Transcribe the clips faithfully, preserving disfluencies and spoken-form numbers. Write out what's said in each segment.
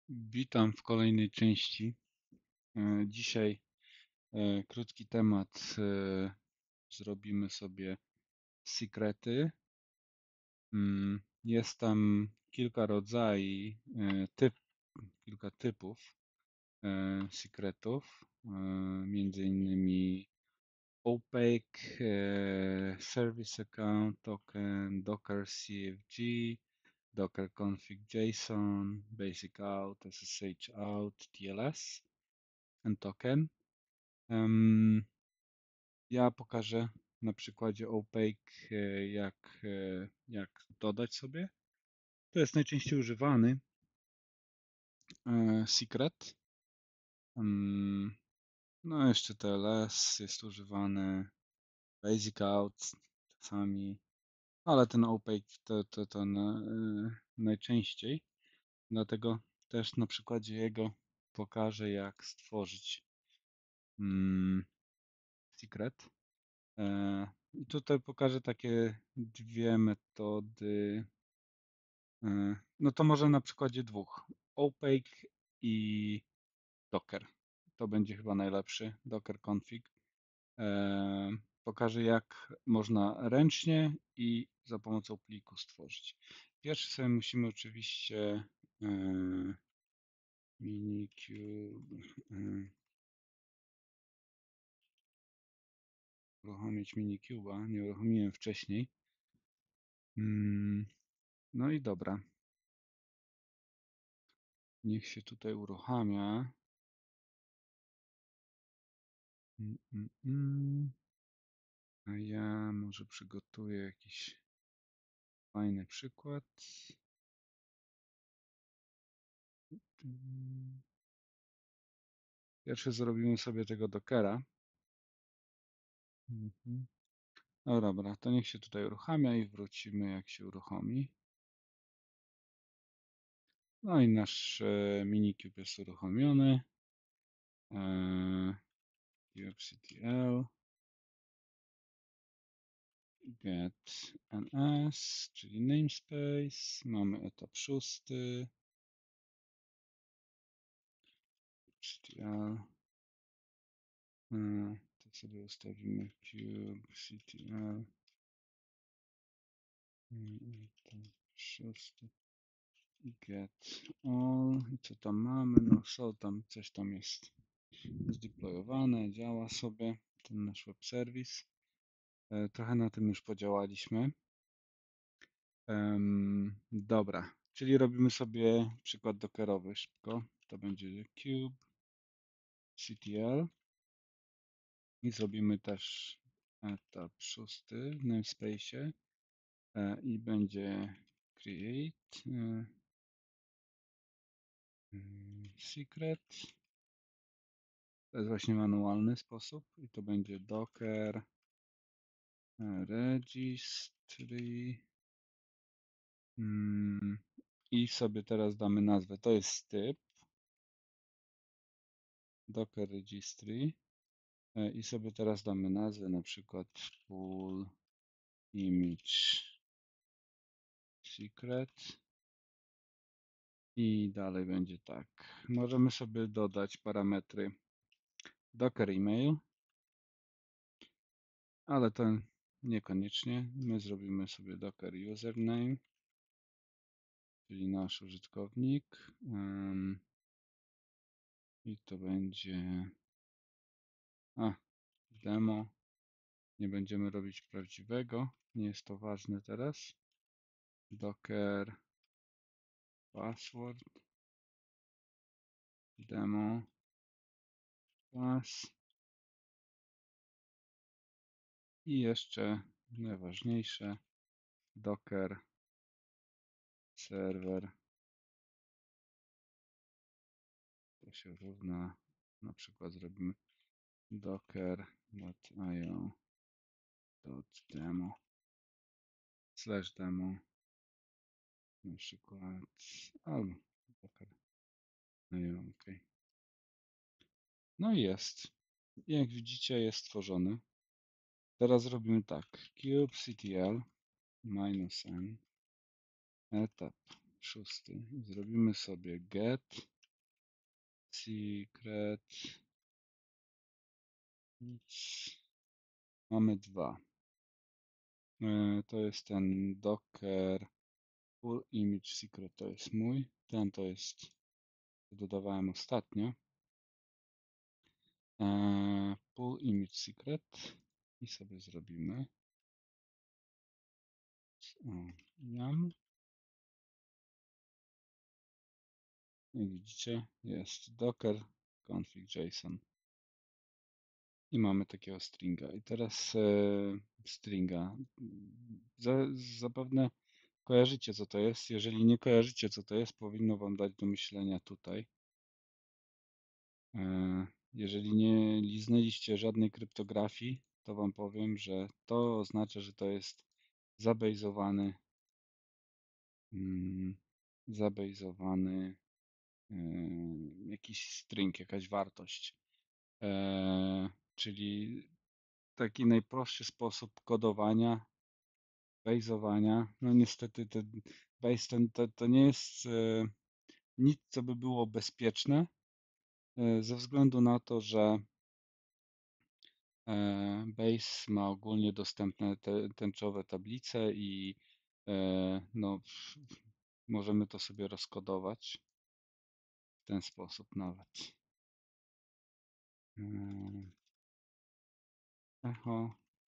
Witam w kolejnej części. E, Dzisiaj e, krótki temat. e, Zrobimy sobie sekrety. Mm, Jest tam kilka rodzajów, e, typ, kilka typów e, sekretów, e, między innymi opaque, e, service account token, Docker C F G, Docker config JSON, basic out, S S H out, T L S and token. Em, Ja pokażę na przykładzie opaque, e, jak, e, jak dodać sobie. To jest najczęściej używany e, secret. Em, No jeszcze T L S jest używany, basic out czasami, ale ten opaque to, to, to na, e, najczęściej. Dlatego też na przykładzie jego pokażę, jak stworzyć mm, secret. E, I tutaj pokażę takie dwie metody. E, No to może na przykładzie dwóch. Opaque i Docker. To będzie chyba najlepszy. Docker config. E, Pokażę, jak można ręcznie i za pomocą pliku stworzyć. Pierwszy sobie musimy oczywiście e, Minikube e, uruchomić Minikube'a. Nie uruchomiłem wcześniej. Mm, No i dobra. Niech się tutaj uruchamia. Mm, mm, mm. A ja może przygotuję jakiś fajny przykład. Mm. Pierwszy zrobimy sobie tego Dockera. Mhm. No dobra, to niech się tutaj uruchamia i wrócimy, jak się uruchomi. No i nasz e, minikube jest uruchomiony. E, kubectl get ns, czyli namespace. Mamy etap szósty. kubectl. E, to sobie ustawimy kubectl. Mm, Etap szósty. Get all. I co tam mamy? No są tam, coś tam jest zdeployowane, działa sobie ten nasz web service. E, Trochę na tym już podziałaliśmy. Em, dobra, czyli robimy sobie przykład dockerowy szybko. To będzie kubectl i zrobimy też etap szósty w namespace e, i będzie create e, mm, secret. To jest właśnie manualny sposób i to będzie docker e, registry mm, i sobie teraz damy nazwę. To jest typ docker registry e, i sobie teraz damy nazwę, na przykład full image secret i dalej będzie tak. Możemy sobie dodać parametry docker email, ale to niekoniecznie. My zrobimy sobie docker username, czyli nasz użytkownik. Um, I to będzie a, demo. Nie będziemy robić prawdziwego. Nie jest to ważne teraz. Docker password demo class i jeszcze najważniejsze Docker server. To się równa, na przykład zrobimy docker.io.demo slash demo na przykład albo docker.io, ok. No i jest. Jak widzicie, jest stworzony. Teraz robimy tak. kubectl minus n etap szósty. Zrobimy sobie get secret. Mamy dwa. To jest ten Docker Full Image Secret, to jest mój. Ten to jest, dodawałem ostatnio. Full Image Secret i sobie zrobimy. O, yum. Jak widzicie, jest Docker config JSON. I mamy takiego stringa. I teraz e, stringa. Za, zapewne kojarzycie, co to jest. Jeżeli nie kojarzycie, co to jest, powinno Wam dać do myślenia tutaj. E, jeżeli nie liznęliście żadnej kryptografii, to Wam powiem, że to oznacza, że to jest zabejzowany mm, zabejzowany e, jakiś string, jakaś wartość. E, czyli taki najprostszy sposób kodowania, base'owania. No niestety ten base ten, to, to nie jest e, nic, co by było bezpieczne, e, ze względu na to, że e, base ma ogólnie dostępne te, tęczowe tablice i e, no, możemy to sobie rozkodować w ten sposób nawet. E, echo.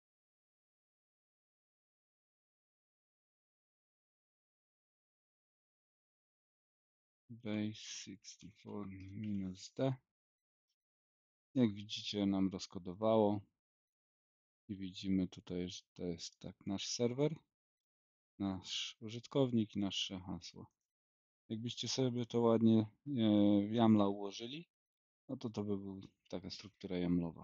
Base sześćdziesiąt cztery minus D. Jak widzicie, nam rozkodowało i widzimy tutaj, że to jest tak nasz serwer, nasz użytkownik i nasze hasło. Jakbyście sobie to ładnie w YAML-a ułożyli, no to to by była taka struktura YAML-owa.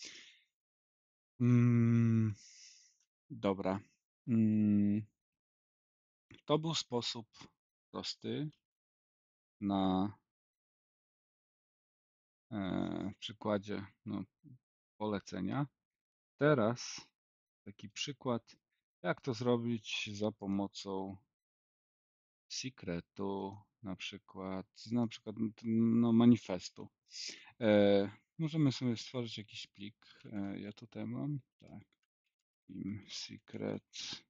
Mm, dobra. Mm, to był sposób prosty na e, przykładzie no, polecenia. Teraz taki przykład, jak to zrobić za pomocą secretu, na przykład, na przykład no, manifestu. E, możemy sobie stworzyć jakiś plik. E, ja tutaj mam, tak, im secret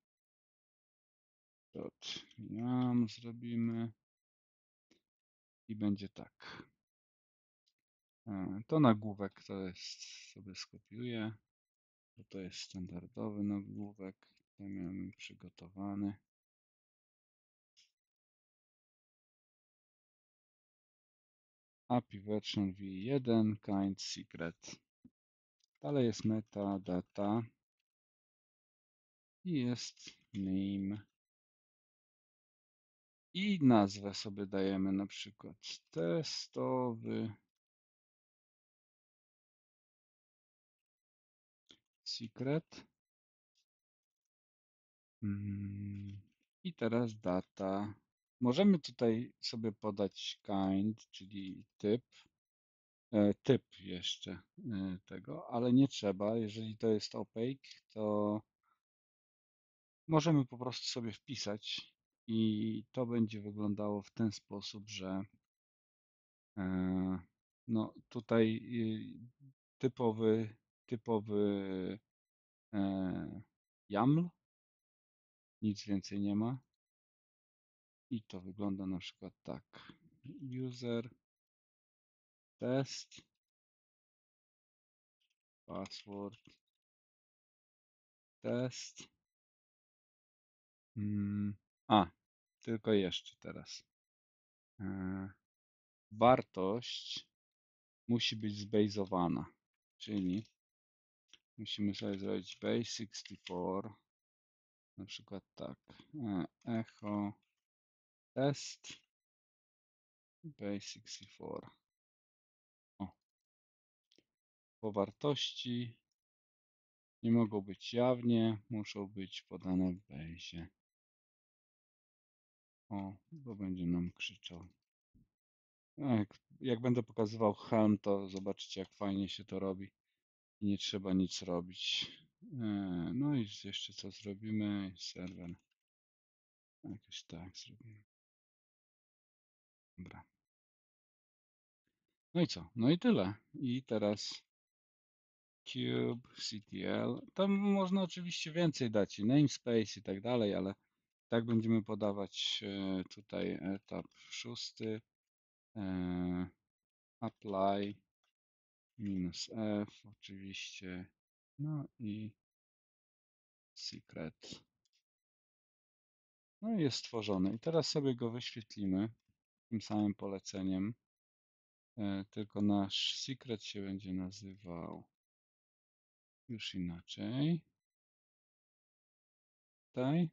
dot yam zrobimy i będzie tak. E, to nagłówek to jest, sobie skopiuję, bo to jest standardowy nagłówek, to miałem przygotowany. A P I version v jeden kind secret. Dalej jest metadata i jest name. I nazwę sobie dajemy na przykład testowy secret. Mm, I teraz data. Możemy tutaj sobie podać kind, czyli typ. E, typ jeszcze e, tego, ale nie trzeba. Jeżeli to jest opaque, to możemy po prostu sobie wpisać i to będzie wyglądało w ten sposób, że e, no tutaj y, typowy, typowy e, YAML, nic więcej nie ma i to wygląda na przykład tak. User test password test. Mm, a, tylko jeszcze teraz. E, wartość musi być zbazowana, czyli musimy sobie zrobić base sześćdziesiąt cztery, na przykład tak, e, echo test base sześćdziesiąt cztery. O. Po wartości nie mogą być jawnie, muszą być podane w bazie. O, bo będzie nam krzyczał. Jak, jak będę pokazywał Helm, to zobaczycie, jak fajnie się to robi. I nie trzeba nic robić. E, no i jeszcze co zrobimy? Serwer. Jakoś tak zrobimy. Dobra. No i co? No i tyle. I teraz kubectl. Tam można oczywiście więcej dać i namespace i tak dalej, ale tak będziemy podawać e, tutaj etap szósty. E, apply minus f oczywiście. No i secret. No i jest stworzony. I teraz sobie go wyświetlimy tym samym poleceniem. E, tylko nasz secret się będzie nazywał już inaczej. Tutaj.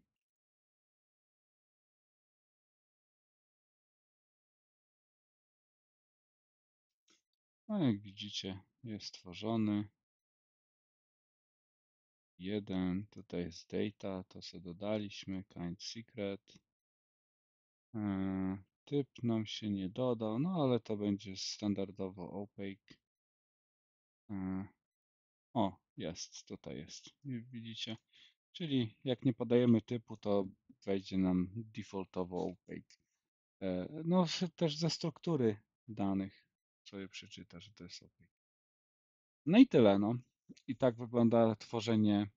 No jak widzicie, jest stworzony. Jeden, tutaj jest data, to co dodaliśmy, kind secret. E, typ nam się nie dodał, no ale to będzie standardowo opaque. E, o, jest, tutaj jest. I widzicie? Czyli jak nie podajemy typu, to wejdzie nam defaultowo opaque. E, no też ze struktury danych sobie przeczyta, że to jest opaque. No i tyle, no. I tak wygląda tworzenie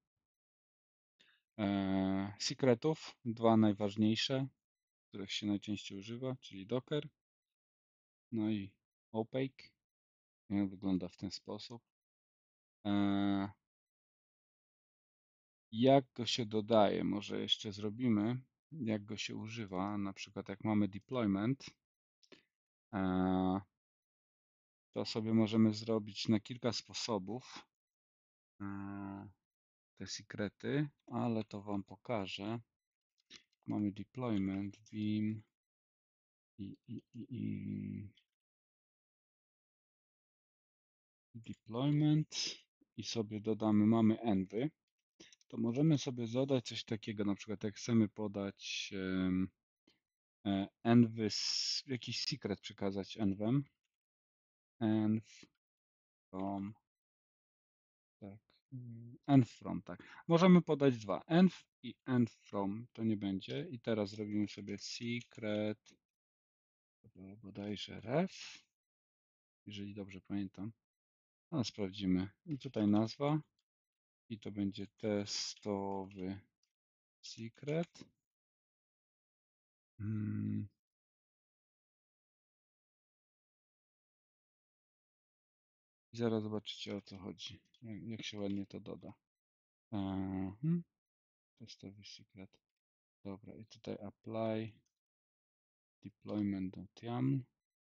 e, secretów. Dwa najważniejsze, których się najczęściej używa, czyli Docker, no i opaque. Nie, wygląda w ten sposób. E, jak go się dodaje? Może jeszcze zrobimy, jak go się używa. Na przykład jak mamy deployment, e, to sobie możemy zrobić na kilka sposobów e, te sekrety, ale to Wam pokażę. Mamy deployment, vim i, i, i, i deployment i sobie dodamy, mamy envy, to możemy sobie zadać coś takiego, na przykład jak chcemy podać um, envy, jakiś secret przekazać envem, env from, tak, env from, tak. Możemy podać dwa, env i env from, to nie będzie. I teraz zrobimy sobie secret, bodajże ref, jeżeli dobrze pamiętam. No, sprawdzimy. I tutaj nazwa. I to będzie testowy secret. Hmm. I zaraz zobaczycie, o co chodzi. Jak, jak się ładnie to doda. Mhm. Testowy secret. Dobra, i tutaj apply deployment.yaml.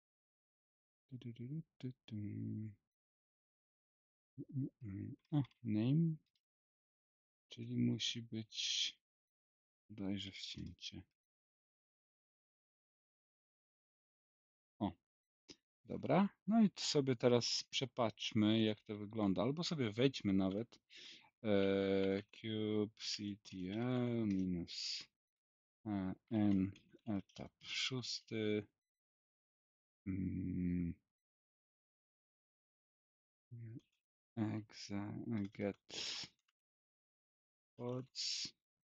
O, name, czyli musi być bodajże wcięcie. O, dobra. No i sobie teraz przepatrzmy, jak to wygląda. Albo sobie wejdźmy nawet. E, kubectl minus e, n etap szósty. Mm, exe get pods.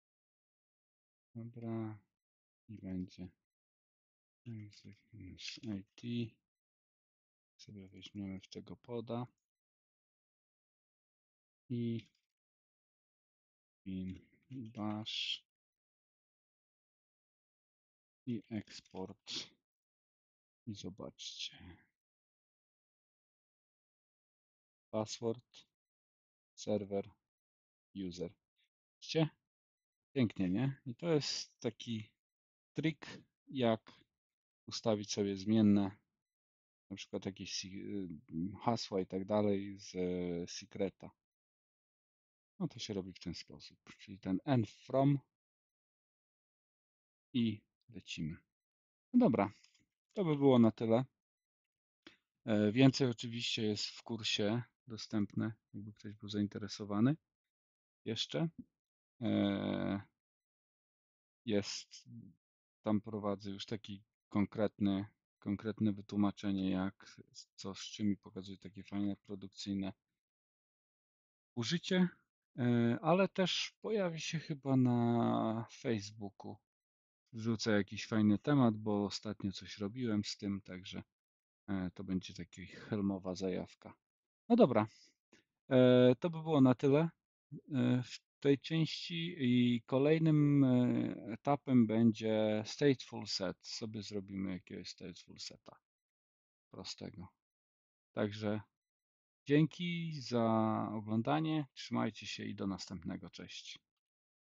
Dobra. I będzie exec minus it. Sobie weźmiemy w tego poda. I bin bash. I eksport. I zobaczcie. Password, serwer, user. Widzicie? Pięknie, nie? I to jest taki trik, jak ustawić sobie zmienne, na przykład jakieś y, hasła i tak dalej z e, secreta. No to się robi w ten sposób, czyli ten env from i lecimy. No dobra, to by było na tyle. E, Więcej oczywiście jest w kursie dostępne, jakby ktoś był zainteresowany jeszcze. E, Jest, tam prowadzę już taki konkretny, konkretne wytłumaczenie, jak, co z czym i pokazuję takie fajne, produkcyjne użycie, e, ale też pojawi się chyba na Facebooku. Wrzucę jakiś fajny temat, bo ostatnio coś robiłem z tym, także To będzie taka helmowa zajawka. No dobra, e, to by było na tyle e, w tej części i kolejnym e, etapem będzie stateful set. Sobie zrobimy jakiegoś stateful seta prostego. Także dzięki za oglądanie, trzymajcie się i do następnego, cześć.